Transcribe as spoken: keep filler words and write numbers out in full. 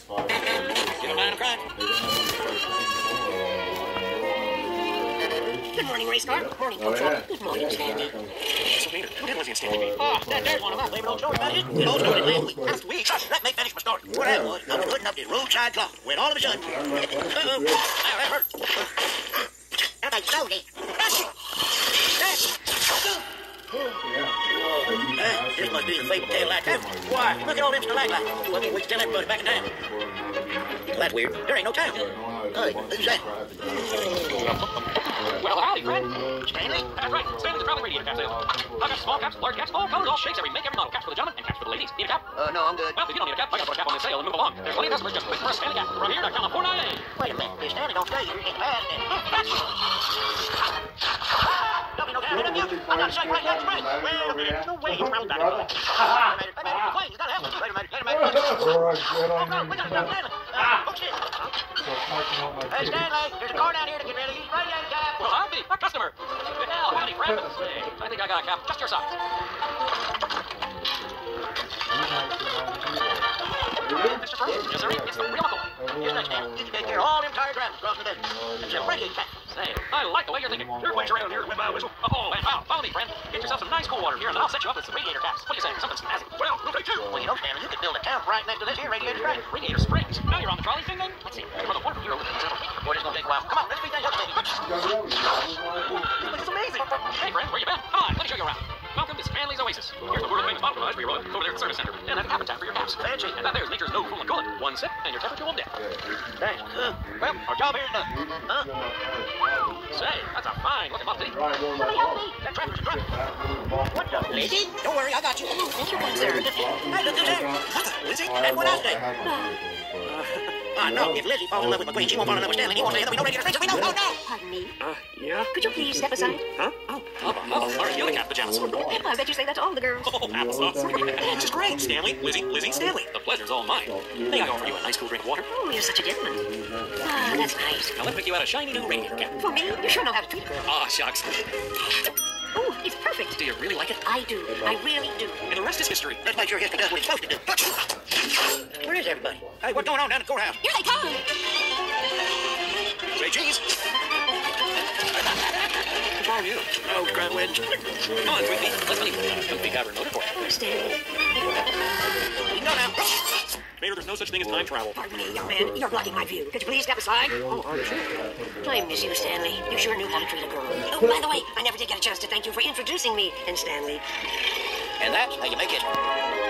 You don't mind him crying? Good morning, race car. Good morning, Coach. Oh, yeah. Good morning, Stanley. So, Peter, who did Lizzie and Stanley? Oh, that, there's one of my favorite old stories about it. The old story last week. Last week. Let me finish my story. What happened was, I was putting up this roadside clock when all of a sudden, uh-oh, now that hurt. How about you slow then? Uh, this must be the fabled tail light town. Why, look at all them stalagmites. Well, we can tell everybody back in town. Well, that's weird. There ain't no town. Hey, who's that? Well, howdy, friend. Stanley? That's right. Stanley's a traveling radiator cap sale. I've got small caps, large caps, all colors, all shapes, every make, every model. Caps for the gentlemen and caps for the ladies. Need a cap? Uh, no, I'm good. Well, if you don't need a cap, I got to put a cap on this sale and move along. There's plenty of customers just waiting for a Stanley cap. From here, I count on four ninety-eight. Wait a minute. If Stanley don't stay here, it's bad. Don't be no damn interview. I got to say right now, spring. Well, there's no way you're probably back. Wait a minute. Wait a minute. Wait, you got to help me. Wait a minute. Wait a minute. Oh, no. We got to stop Stanley. Oh, shit. Hey, Stanley. There's a car down here to get rid of these radiator caps. Well, I'll be a customer. Well, howdy, friend. Hey, I think I got a cap just your size. Mister Frost, yes, sir. It's the real McCoy. Here's next man. You can take care of all them tired drivers across the desert. It's a radiator cap. Say, I like the way you're thinking. Your ways around here with my whistle. Oh, and wow, follow me, friend. Get yourself some nice cool water here, and I'll set you up with some radiator caps. What do you say? Something snazzy. Well, we'll take two. Well, you know, Stanley, you could build a town right next to this here radiator springs. Radiator Springs. Now you're on the trolley thing, then? Let's see. You're the wonderful hero with the Boy, this is gonna take a while. Come on, let's speed things up, Stanley. This is amazing. Hey, friend, where you been? Come on, let me show you around. Welcome to Stanley's Oasis. Here's the world-famous bottle garage for your over there at the service center. And that's a habitat for your caps. Fancy. And that there's nature's no cool and coolant. One sip, and your temperature will dip. Thanks. Uh, well, our job here is done. Huh? Say, that's a fine-looking Model T. Somebody help me. That tractor's drunk. What the? Lizzie? Don't worry, I got you. Oh, thank you, kind sir. Hey, look who's there. Lizzie, that's what I say. I know. If Lizzie falls in love with McQueen, she won't fall in love with Stanley. He won't say there'll be no radiator springs. We know. Oh, no. Pardon me. Uh, yeah? Could you please step aside? Huh? Oh, oh, oh, sorry, the other cat pajamas. I bet you say that to all the girls. Oh, applesauce. This is great. Stanley, Lizzie, Lizzie, Stanley. The pleasure's all mine. May I offer you a nice cool drink of water? Oh, you're such a gentleman. Ah, that's nice. Now let's pick you out a shiny new radiator cap. For me, you sure know how to treat a girl. Ah, shucks. Oh, it's perfect. Do you really like it? I do. I really do. And the rest is history. Let's make sure history does what it's supposed to do. Where is everybody? Hey, what's going on down at the courthouse? Here they come. Say cheese. What's wrong with you? Oh, crab wedge. Come on, Twiggy. Let's leave. Don't think I've ever noted for you. Oh, Stanley. You go now. Mater, there's no such thing as time travel. Pardon me, young man. You're blocking my view. Could you please step aside? Oh, are you sure? I miss you, Stanley. You sure knew how to treat a girl. Oh, by the way, I never did get a chance to thank you for introducing me and Stanley. And that's how you make it.